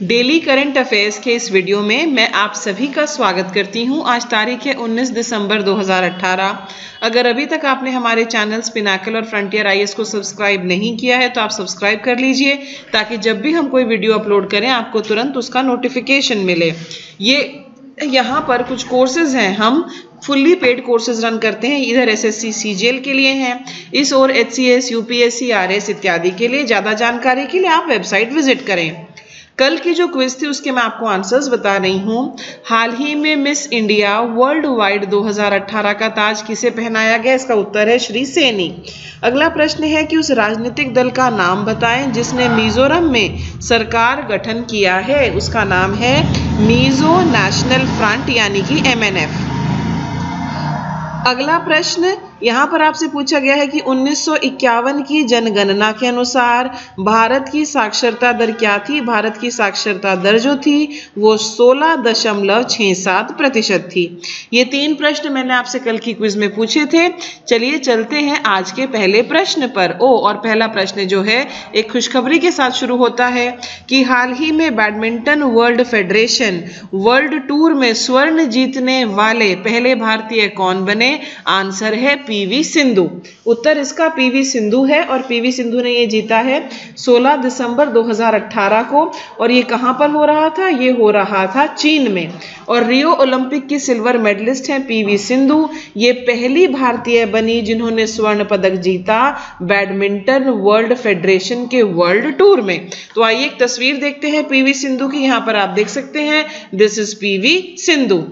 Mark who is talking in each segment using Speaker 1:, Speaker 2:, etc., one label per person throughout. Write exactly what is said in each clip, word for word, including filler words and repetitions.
Speaker 1: Daily current affairs के इस video में मैं आप सभी का स्वागत करती हूं। आज तारीख है उन्नीस दिसंबर दो हज़ार अठारह। अगर अभी तक आपने हमारे चैनल्स पिनाकल और फ्रंटियर आईएएस को सब्सक्राइब नहीं किया है तो आप सब्सक्राइब कर लीजिए, ताकि जब भी हम कोई वीडियो अपलोड करें आपको तुरंत उसका नोटिफिकेशन मिले। ये यहाँ पर कुछ कोर्सेज हैं, हम फुल्ली पेड कोर्सेज रन करते हैं। इधर एसएससी सीजीएल के लिए हैं, इस और एचसीएस, यूपीएससी, आरएस इत्यादि के लिए। ज्यादा जानकारी के लिए आप वेबसाइट विजिट करें। कल की जो क्विज थी उसके मैं आपको आंसर्स बता रही हूँ। हाल ही में मिस इंडिया वर्ल्ड वाइड दो हज़ार अठारह का ताज किसे पहनाया गया? इसका उत्तर है श्री सैनी। अगला प्रश्न है कि उस राजनीतिक दल का नाम बताएं जिसने मिजोरम में सरकार गठन किया है। उसका नाम है मिजो नेशनल फ्रंट यानी कि एमएनएफ। अगला प्रश्न यहाँ पर आपसे पूछा गया है कि उन्नीस सौ इक्यावन की जनगणना के अनुसार भारत की साक्षरता दर क्या थी? भारत की साक्षरता दर जो थी वो सोलह दशमलव छह सात प्रतिशत थी। ये तीन प्रश्न मैंने आपसे कल की क्विज में पूछे थे। चलिए चलते हैं आज के पहले प्रश्न पर। ओ और पहला प्रश्न जो है एक खुशखबरी के साथ शुरू होता है कि हाल ही में badminton world federation world tour में स्वर्ण जीतने वाले पहले भारतीय कौन बने? आंसर है पीवी सिंधु। उत्तर इसका पीवी सिंधु है और पीवी सिंधु ने ये जीता है सोलह दिसंबर दो हज़ार अठारह को। और ये कहां पर हो रहा था? ये हो रहा था चीन में। और रियो ओलंपिक की सिल्वर मेडलिस्ट हैं पीवी सिंधु। ये पहली भारतीय बनी जिन्होंने स्वर्ण पदक जीता बैडमिंटन वर्ल्ड फेडरेशन के वर्ल्ड टूर में। तो आइए एक तस्वीर देखते हैं पीवी सिंधु की। यहां पर आप देख सकते हैं, दिस इज पीवी सिंधु।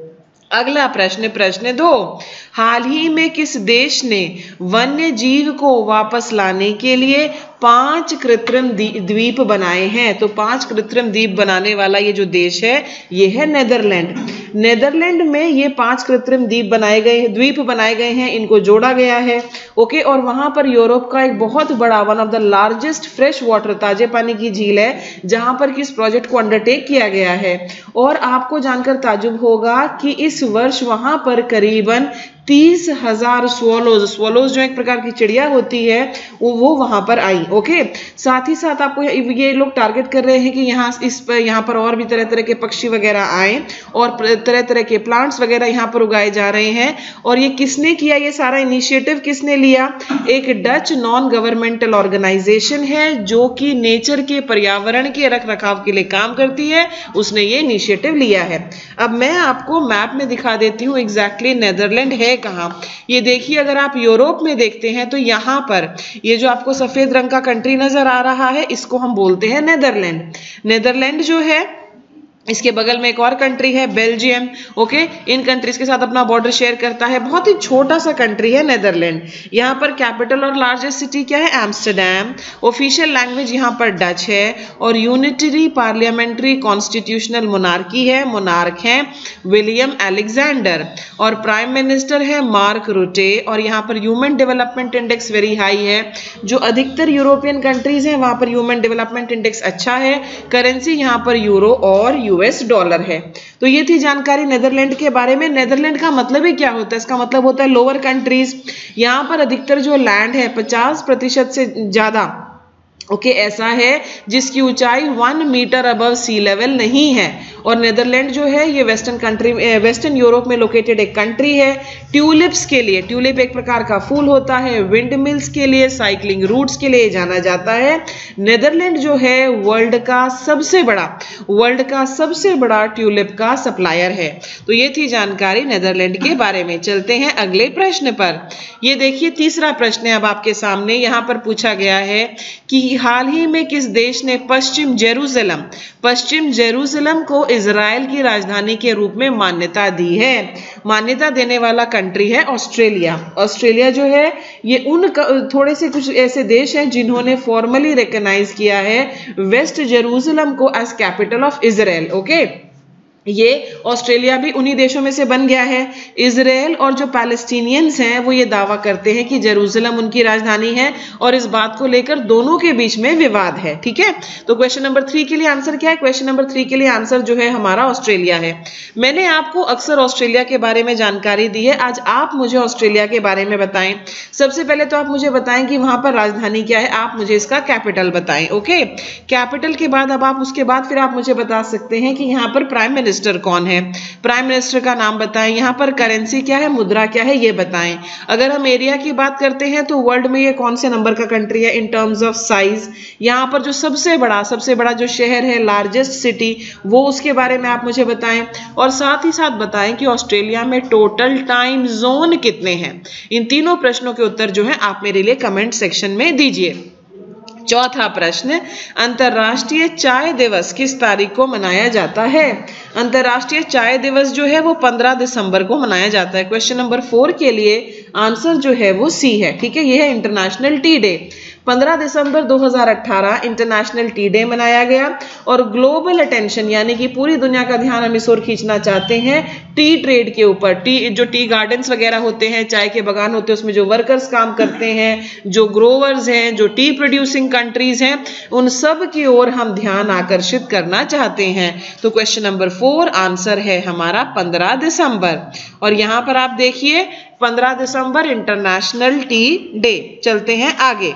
Speaker 1: अगला प्रश्न, प्रश्न दो, हाल ही में किस देश ने वन्य जीव को वापस लाने के लिए पांच कृत्रिम द्वीप बनाए हैं? तो पांच कृत्रिम द्वीप बनाने वाला ये जो देश है ये है नेदरलैंड। नेदरलैंड में ये पांच कृत्रिम द्वीप बनाए गए द्वीप बनाए गए हैं, इनको जोड़ा गया है। ओके, और वहां पर यूरोप का एक बहुत बड़ा, one of the largest fresh water, ताजे पानी की झील है जहां पर किस प्रोजेक्ट को अंडरटेक किया गया है। और आपको जानकर ताजुब होगा कि इस वर्ष वहां पर करीबन तीस हजार स्वॉलोज स्वॉलोज जो एक प्रकार की चिड़िया होती है वो वो वहां पर आई। ओके, साथ ही साथ आपको ये लोग टारगेट कर रहे हैं कि यहाँ इस पर यहाँ पर और भी तरह तरह के पक्षी वगैरह आए और तरह तरह के प्लांट्स वगैरह यहाँ पर उगाए जा रहे हैं। और ये किसने किया? ये सारा इनिशिएटिव किसने लिया? एक डच नॉन गवर्नमेंटल ऑर्गेनाइजेशन है जो कि नेचर के, पर्यावरण के रख रखाव के लिए काम करती है, उसने ये इनिशिएटिव लिया है। अब मैं आपको मैप में दिखा देती हूँ एग्जैक्टली नेदरलैंड है कहां। ये देखिए, अगर आप यूरोप में देखते हैं तो यहां पर ये जो आपको सफेद रंग का कंट्री नजर आ रहा है इसको हम बोलते हैं नेदरलैंड। नेदरलैंड जो है इसके बगल में एक और कंट्री है बेल्जियम। ओके, इन कंट्रीज के साथ अपना बॉर्डर शेयर करता है। बहुत ही छोटा सा कंट्री है नेदरलैंड। यहाँ पर कैपिटल और लार्जेस्ट सिटी क्या है? एम्स्टरडैम। ऑफिशियल लैंग्वेज यहाँ पर डच है और यूनिटरी पार्लियामेंट्री कॉन्स्टिट्यूशनल मोनार्की है, मोनार्क हैं विलियम अलेक्जेंडर। और प्राइम मिनिस्टर है मार्क रुटे। और यहाँ पर human development index very high है। जो अधिकतर यूरोपियन कंट्रीज हैं वहां पर ह्यूमन डेवलपमेंट इंडेक्स अच्छा है। करेंसी यहाँ पर यूरो और यूएस डॉलर है। तो ये थी जानकारी नेदरलैंड के बारे में। नेदरलैंड का मतलब ही क्या होता है? इसका मतलब होता है लोअर कंट्रीज। यहाँ पर अधिकतर जो लैंड है पचास प्रतिशत से ज्यादा ओके okay, ऐसा है जिसकी ऊंचाई one metre above sea level नहीं है। और नेदरलैंड जो है ये वेस्टर्न कंट्री वेस्टर्न यूरोप में लोकेटेड एक कंट्री है। ट्यूलिप्स के लिए, ट्यूलिप एक प्रकार का फूल होता है, विंड मिल्स के लिए, साइकिलिंग रूट्स के लिए जाना जाता है। नेदरलैंड जो है वर्ल्ड का सबसे बड़ा वर्ल्ड का सबसे बड़ा ट्यूलिप का सप्लायर है। तो ये थी जानकारी नेदरलैंड के बारे में। चलते हैं अगले प्रश्न पर। ये देखिए तीसरा प्रश्न है अब आपके सामने। यहाँ पर पूछा गया है कि हाल ही में किस देश ने पश्चिम जेरूसलम पश्चिम जेरूसलम को इजराइल की राजधानी के रूप में मान्यता दी है? मान्यता देने वाला कंट्री है ऑस्ट्रेलिया। ऑस्ट्रेलिया जो है ये उन थोड़े से कुछ ऐसे देश हैं जिन्होंने फॉर्मली रिकॉग्नाइज किया है वेस्ट जेरूसलम को as capital of Israel. Okay, ये ऑस्ट्रेलिया भी उन्हीं देशों में से बन गया है। इजराइल और जो पैलेस्टीनियंस हैं वो ये दावा करते हैं कि जेरूसलम उनकी राजधानी है और इस बात को लेकर दोनों के बीच में विवाद है। ठीक है, तो क्वेश्चन नंबर थ्री के लिए आंसर क्या है? क्वेश्चन नंबर थ्री के लिए आंसर जो है हमारा ऑस्ट्रेलिया है। मैंने आपको अक्सर ऑस्ट्रेलिया के बारे में जानकारी दी है, आज आप मुझे ऑस्ट्रेलिया के बारे में बताएं। सबसे पहले तो आप मुझे बताएं कि वहां पर राजधानी क्या है, आप मुझे इसका कैपिटल बताएं। ओके, कैपिटल के बाद अब आप उसके बाद फिर आप मुझे बता सकते हैं कि यहाँ पर प्राइम मिनिस्टर कौन है, प्राइम मिनिस्टर का नाम बताएं। यहां पर करेंसी क्या है, मुद्रा क्या है, ये बताएं। अगर हम एरिया की बात करते हैं तो वर्ल्ड में ये कौन से नंबर का कंट्री है इन टर्म्स ऑफ साइज। यहां पर जो सबसे बड़ा सबसे बड़ा जो शहर है, लार्जेस्ट सिटी, वो उसके बारे में आप मुझे बताएं। और साथ ही साथ बताएं कि ऑस्ट्रेलिया में टोटल टाइम जोन कितने हैं। इन तीनों प्रश्नों के उत्तर जो है आप मेरे लिए कमेंट सेक्शन में दीजिए। चौथा प्रश्न, अंतर्राष्ट्रीय चाय दिवस किस तारीख को मनाया जाता है? अंतर्राष्ट्रीय चाय दिवस जो है वो पंद्रह दिसंबर को मनाया जाता है। क्वेश्चन नंबर फोर के लिए आंसर जो है वो सी है। ठीक है, ये है इंटरनेशनल टी डे। पंद्रह दिसंबर दो हज़ार अठारह इंटरनेशनल टी डे मनाया गया और ग्लोबल अटेंशन यानी कि पूरी दुनिया का ध्यान हम इस ओर खींचना चाहते हैं टी ट्रेड के ऊपर। टी जो टी गार्डन्स वगैरह होते हैं, चाय के बागान होते हैं, उसमें जो वर्कर्स काम करते हैं, जो ग्रोवर्स हैं, जो टी प्रोड्यूसिंग कंट्रीज हैं, उन सब की ओर हम ध्यान आकर्षित करना चाहते हैं। तो क्वेश्चन नंबर फोर आंसर है हमारा पंद्रह दिसंबर। और यहां पर आप देखिए पंद्रह दिसंबर इंटरनेशनल टी डे। चलते हैं आगे।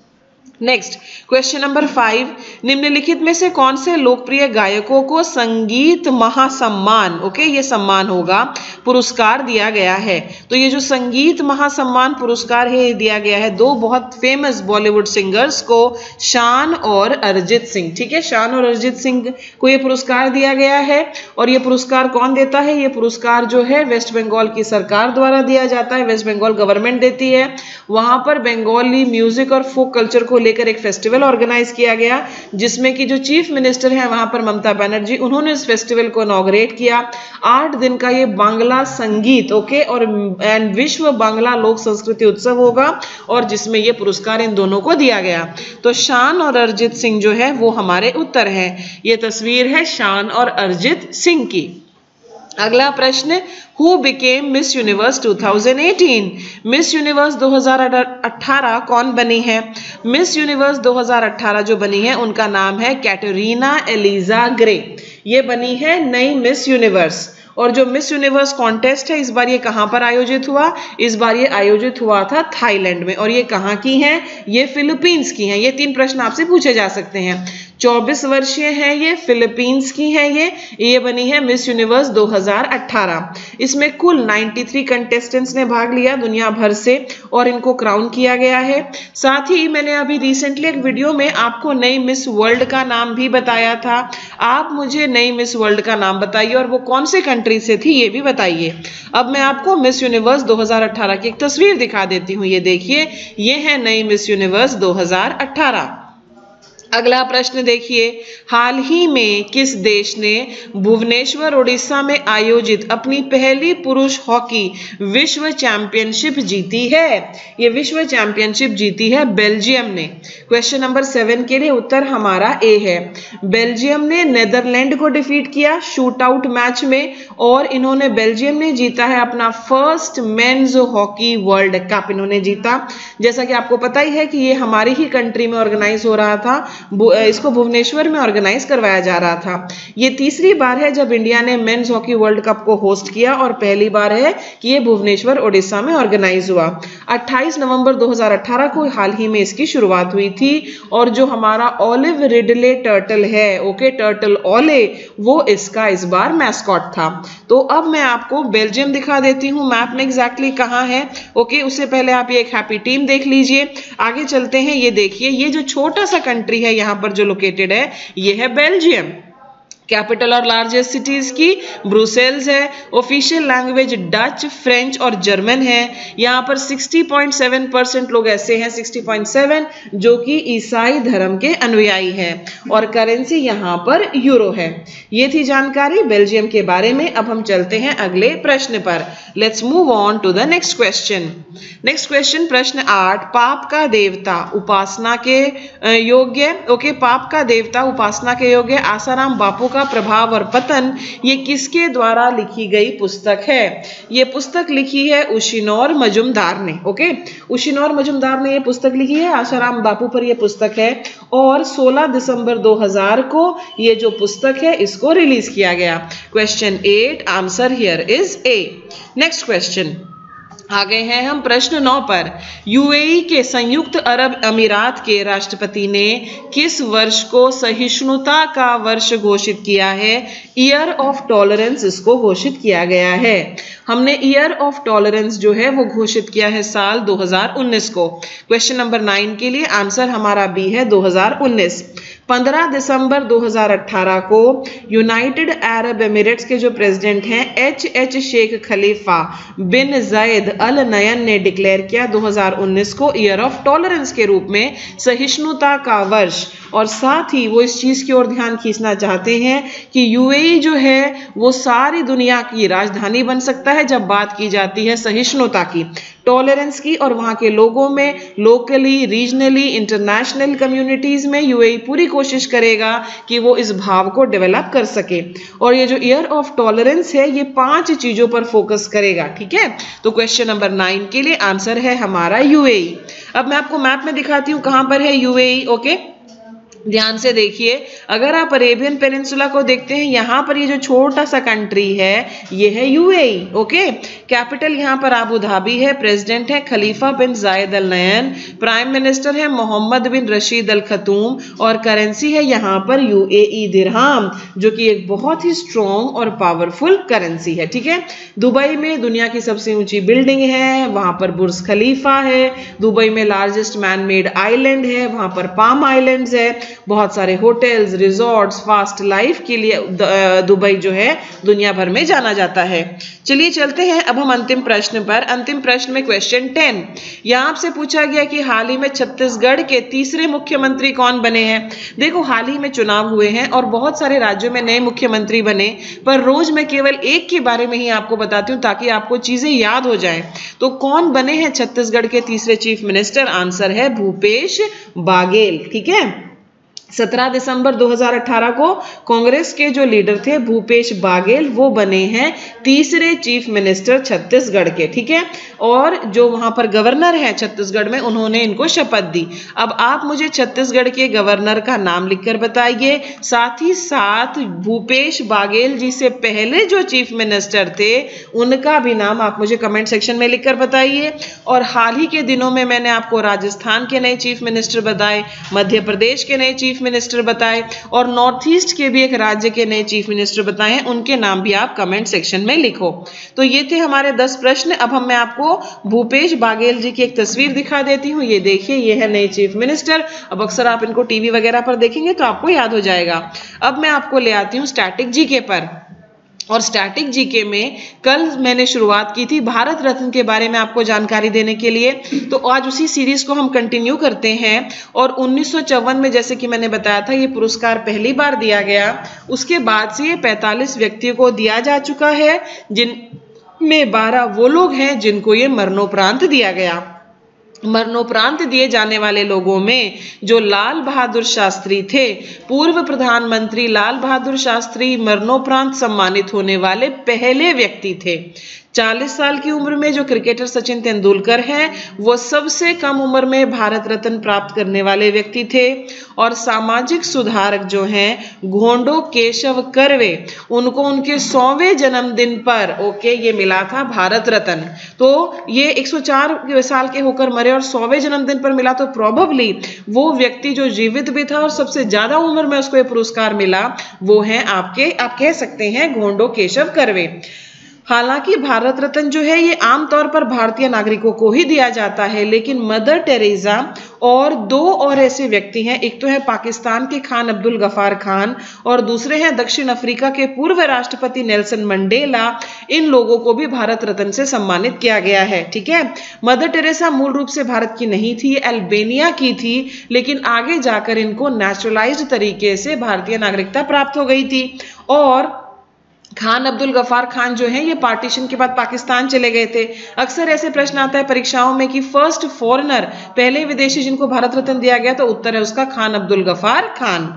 Speaker 1: नेक्स्ट क्वेश्चन नंबर फाइव, निम्नलिखित में से कौन से लोकप्रिय गायकों को संगीत महासम्मान, ओके ये सम्मान होगा, पुरस्कार दिया गया है? तो ये जो संगीत महासम्मान पुरस्कार है ये दिया गया है दो बहुत फेमस बॉलीवुड सिंगर्स को, शान और अरिजीत सिंह। ठीक है, शान और अरिजीत सिंह को ये पुरस्कार दिया गया है। और ये पुरस्कार कौन देता है? ये पुरस्कार जो है वेस्ट बंगाल की सरकार द्वारा दिया जाता है, वेस्ट बंगाल गवर्नमेंट देती है। वहां पर बंगाली म्यूजिक और फोक कल्चर को लेकर एक फेस्टिवल ऑर्गेनाइज किया गया, जिसमें कि जो चीफ मिनिस्टर हैं वहां पर ममता बनर्जी, उन्होंने इस फेस्टिवल को इनॉग्रेट किया। आठ दिन का ये बांग्ला संगीत ओके और एंड विश्व बांग्ला लोक संस्कृति उत्सव होगा और जिसमें ये पुरस्कार इन दोनों को दिया गया। तो शान और अरिजीत सिंह जो है वो हमारे उत्तर हैं। ये तस्वीर है शान और अरिजीत सिंह की। अगला प्रश्न, who became Miss Universe two thousand eighteen? Miss Universe दो हज़ार अठारह कौन बनी है? मिस यूनिवर्स दो हज़ार अठारह जो बनी है उनका नाम है कैटरीना एलिजा ग्रे। ये बनी है नई मिस यूनिवर्स। और जो मिस यूनिवर्स कॉन्टेस्ट है इस बार ये कहां पर आयोजित हुआ? इस बार ये आयोजित हुआ था थाईलैंड में। और ये कहां की हैं? ये फिलीपींस की हैं। ये तीन प्रश्न आपसे पूछे जा सकते हैं। चौबीस वर्षीय है ये, फिलीपींस की है ये ये बनी है मिस यूनिवर्स दो हज़ार अठारह। इसमें कुल तिरानवे कंटेस्टेंट्स ने भाग लिया दुनिया भर से और इनको क्राउन किया गया है। साथ ही मैंने अभी रिसेंटली एक वीडियो में आपको नई मिस वर्ल्ड का नाम भी बताया था। आप मुझे नई मिस वर्ल्ड का नाम बताइए और वो कौन से कंट्री से थी ये भी बताइए। अब मैं आपको मिस यूनिवर्स दो हज़ार अठारह की एक तस्वीर दिखा देती हूँ। ये देखिए, ये है नई मिस यूनिवर्स दो हज़ार अठारह। अगला प्रश्न देखिए, हाल ही में किस देश ने भुवनेश्वर ओडिशा में आयोजित अपनी पहली पुरुष हॉकी विश्व चैंपियनशिप जीती है? ये विश्व चैंपियनशिप जीती है बेल्जियम ने। क्वेश्चन नंबर सेवन के लिए उत्तर हमारा ए है। बेल्जियम ने नेदरलैंड को डिफीट किया शूट आउट मैच में और इन्होंने बेल्जियम ने जीता है अपना first men's hockey world cup. इन्होंने जीता, जैसा कि आपको पता ही है कि ये हमारी ही कंट्री में ऑर्गेनाइज हो रहा था, इसको भुवनेश्वर में ऑर्गेनाइज करवाया जा रहा था। ये तीसरी बार है जब इंडिया ने मेंस हॉकी वर्ल्ड कप को होस्ट किया और पहली बार है कि ये भुवनेश्वर ओडिशा में ऑर्गेनाइज हुआ। अट्ठाईस नवंबर दो हज़ार अठारह को हाल ही में इसकी शुरुआत हुई थी और जो हमारा ऑलिव रिडले टर्टल है, ओके टर्टल ओले, वो इसका इस बार मैस्कॉट था। तो अब मैं आपको बेल्जियम दिखा देती हूँ मैप में एग्जैक्टली कहाँ है। ओके, उससे पहले आप ये एक हैप्पी टीम देख लीजिए। आगे चलते हैं। ये देखिए, ये जो छोटा सा कंट्री है यहां पर जो लोकेटेड है ये है बेल्जियम। कैपिटल और लार्जेस्ट सिटीज की ब्रुसेल्स है। ऑफिशियल लैंग्वेज डच, फ्रेंच और जर्मन है। यहाँ पर साठ पॉइंट सात परसेंट लोग ऐसे हैं, साठ पॉइंट सात, जो कि ईसाई धर्म के अनुयायी हैं और करेंसी यहाँ पर यूरो है। ये थी जानकारी बेल्जियम के बारे में। अब हम चलते हैं अगले प्रश्न पर। Let's move on to the next question. Next question प्रश्न आठ, पाप का देवता उपासना के योग्य, ओके पाप का देवता उपासना के योग्य आसाराम बापू का प्रभाव और पतन, ये किसके द्वारा लिखी गई पुस्तक है? ये पुस्तक लिखी है उशिनौर मजुमदार ने। ओके, उशिनौर मजुमदार ने ये पुस्तक लिखी है, आशाराम बापू पर ये पुस्तक है, और सोलह दिसंबर दो हज़ार को ये जो पुस्तक है इसको रिलीज किया गया। Question eight, answer here is A. Next question, आगे हैं हम प्रश्न नौ पर। यूएई के संयुक्त अरब अमीरात के राष्ट्रपति ने किस वर्ष को सहिष्णुता का वर्ष घोषित किया है? ईयर ऑफ टॉलरेंस इसको घोषित किया गया है। हमने ईयर ऑफ टॉलरेंस जो है वो घोषित किया है साल दो हज़ार उन्नीस को। क्वेश्चन नंबर नाइन के लिए आंसर हमारा बी है दो हज़ार उन्नीस। पंद्रह दिसंबर दो हज़ार अठारह को यूनाइटेड अरब एमिरेट्स के जो प्रेसिडेंट हैं H H Sheikh Khalifa bin Zayed Al नयन ने डिक्लेयर किया दो हज़ार उन्नीस को ईयर ऑफ टॉलरेंस के रूप में, सहिष्णुता का वर्ष। और साथ ही वो इस चीज की ओर ध्यान खींचना चाहते हैं कि यूएई जो है वो सारी दुनिया की राजधानी बन सकता है जब बात की जाती है सहिष्णुता की, टॉलरेंस की, और वहां के लोगों में लोकली, रीजनली, इंटरनेशनल कम्युनिटीज में यूएई पूरी कोशिश करेगा कि वो इस भाव को डेवलप कर सके। और ये जो ईयर ऑफ टॉलरेंस है ये पांच चीजों पर फोकस करेगा। ठीक है, तो क्वेश्चन नंबर नाइन के लिए आंसर है हमारा यूएई। अब मैं आपको मैप में दिखाती हूं कहां पर है यूएई। ओके, ध्यान से देखिए, अगर आप अरेबियन पेनिनसुला को देखते हैं, यहाँ पर ये जो छोटा सा कंट्री है ये है यूएई। ओके, कैपिटल यहाँ पर आबू धाबी है, प्रेसिडेंट है खलीफा बिन जायद अल नयन, प्राइम मिनिस्टर है मोहम्मद बिन रशीद अल खतूम, और करेंसी है यहाँ पर यूएई दिरहम, जो कि एक बहुत ही स्ट्रॉन्ग और पावरफुल करेंसी है। ठीक है, दुबई में दुनिया की सबसे ऊंची बिल्डिंग है, वहां पर बुर्ज खलीफा है, दुबई में लार्जेस्ट मैन मेड आइलैंड है, वहां पर पाम आइलैंड्स है, बहुत सारे होटल्स, रिजॉर्ट्स, फास्ट लाइफ के लिए दुबई जो है दुनिया भर में जाना जाता है। चलिए चलते हैं अब हम अंतिम प्रश्न पर। अंतिम प्रश्न में क्वेश्चन टेन, यहां आपसे पूछा गया कि हाल ही में छत्तीसगढ़ के तीसरे मुख्यमंत्री कौन बने हैं। देखो, हाल ही में चुनाव हुए हैं और बहुत सारे राज्यों में नए मुख्यमंत्री बने, पर रोज मैं केवल एक के बारे में ही आपको बताती हूँ ताकि आपको चीजें याद हो जाएं। तो कौन बने हैं छत्तीसगढ़ के तीसरे चीफ मिनिस्टर? आंसर है भूपेश बाघेल। ठीक है, सत्रह दिसंबर दो हज़ार अठारह को कांग्रेस के जो लीडर थे भूपेश बाघेल वो बने हैं तीसरे चीफ मिनिस्टर छत्तीसगढ़ के। ठीक है, और जो वहां पर गवर्नर हैं छत्तीसगढ़ में उन्होंने इनको शपथ दी। अब आप मुझे छत्तीसगढ़ के गवर्नर का नाम लिखकर बताइए, साथ ही साथ भूपेश बाघेल जी से पहले जो चीफ मिनिस्टर थे उनका भी नाम आप मुझे कमेंट सेक्शन में लिखकर बताइए। और हाल ही के दिनों में मैंने आपको राजस्थान के नए चीफ मिनिस्टर बताए, मध्य प्रदेश के नए चीफ मिनिस्टर बताए, और नॉर्थ ईस्ट के भी एक राज्य के नए चीफ मिनिस्टर बताए हैं, उनके नाम भी आप कमेंट सेक्शन में लिखो। तो ये थे हमारे दस प्रश्न। अब हम मैं आपको भूपेश बाघेल जी की एक तस्वीर दिखा देती हूँ। ये देखिए, ये है नए चीफ मिनिस्टर। अब अक्सर आप इनको टीवी वगैरह पर देखेंगे तो आपको याद हो जाएगा। अब मैं आपको ले आती हूँ स्टैटिक जीके पर। और स्टैटिक जीके में कल मैंने शुरुआत की थी भारत रत्न के बारे में आपको जानकारी देने के लिए, तो आज उसी सीरीज को हम कंटिन्यू करते हैं। और उन्नीस सौ चौवन में जैसे कि मैंने बताया था ये पुरस्कार पहली बार दिया गया, उसके बाद से ये पैंतालीस व्यक्तियों को दिया जा चुका है, जिनमें बारह वो लोग हैं जिनको ये मरणोपरांत दिया गया। मरणोपरांत दिए जाने वाले लोगों में जो लाल बहादुर शास्त्री थे, पूर्व प्रधानमंत्री लाल बहादुर शास्त्री मरणोपरांत सम्मानित होने वाले पहले व्यक्ति थे। चालीस साल की उम्र में जो क्रिकेटर सचिन तेंदुलकर हैं वो सबसे कम उम्र में भारत रत्न प्राप्त करने वाले व्यक्ति थे। और सामाजिक सुधारक जो हैं घोंडो केशव कर्वे, उनको उनके सौवें जन्मदिन पर ओके ये मिला था भारत रत्न। तो ये एक सौ चार साल के होकर मरे और सौवें जन्मदिन पर मिला, तो प्रोबेबली वो व्यक्ति जो जीवित भी था और सबसे ज्यादा उम्र में उसको ये पुरस्कार मिला वो है आपके आप कह सकते हैं घोंडो केशव कर्वे। हालांकि भारत रत्न जो है ये आमतौर पर भारतीय नागरिकों को ही दिया जाता है, लेकिन मदर टेरेसा और दो और ऐसे व्यक्ति हैं, एक तो है पाकिस्तान के खान अब्दुल गफार खान और दूसरे हैं दक्षिण अफ्रीका के पूर्व राष्ट्रपति नेल्सन मंडेला। इन लोगों को भी भारत रत्न से सम्मानित किया गया है। ठीक है, मदर टेरेसा मूल रूप से भारत की नहीं थी, अल्बानिया की थी, लेकिन आगे जाकर इनको नेचुरलाइज्ड तरीके से भारतीय नागरिकता प्राप्त हो गई थी। और खान अब्दुल गफार खान जो है ये पार्टीशन के बाद पाकिस्तान चले गए थे। अक्सर ऐसे प्रश्न आता है परीक्षाओं में कि फर्स्ट फॉरेनर, पहले विदेशी जिनको भारत रत्न दिया गया, तो उत्तर है उसका खान अब्दुल गफार खान।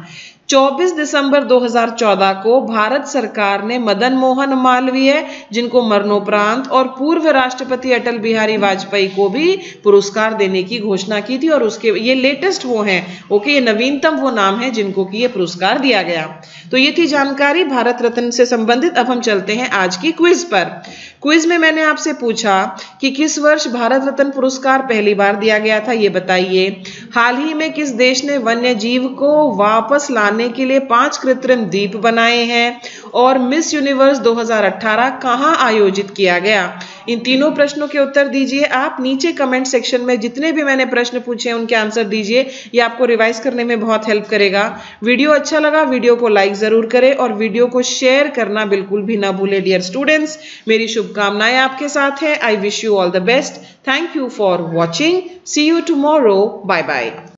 Speaker 1: चौबीस दिसंबर दो हज़ार चौदह को भारत सरकार ने मदन मोहन मालवीय, जिनको मरणोपरांत, और पूर्व राष्ट्रपति अटल बिहारी वाजपेयी को भी पुरस्कार देने की घोषणा की थी। और उसके ये लेटेस्ट वो हैं, ओके, ये नवीनतम वो नाम है जिनको कि ये पुरस्कार दिया गया। तो ये थी जानकारी भारत रत्न से संबंधित। अब हम चलते हैं आज की क्विज पर। क्विज में मैंने आपसे पूछा कि किस वर्ष भारत रत्न पुरस्कार पहली बार दिया गया था, ये बताइए। हाल ही में किस देश ने वन्य जीव को वापस लाने के लिए पांच कृत्रिम द्वीप बनाए हैं, और मिस यूनिवर्स दो हज़ार अठारह कहां आयोजित किया गया। इन तीनों प्रश्नों के उत्तर दीजिए आप नीचे कमेंट सेक्शन में। जितने भी मैंने प्रश्न पूछे हैं उनके आंसर दीजिए, ये आपको रिवाइज करने में बहुत हेल्प करेगा। वीडियो अच्छा लगा वीडियो को लाइक जरूर करें और वीडियो को शेयर करना बिल्कुल भी ना भूले। डियर स्टूडेंट्स, मेरी शुभकामनाएं आपके साथ है। I wish you all the best. Thank you for watching. See you tomorrow. Bye bye.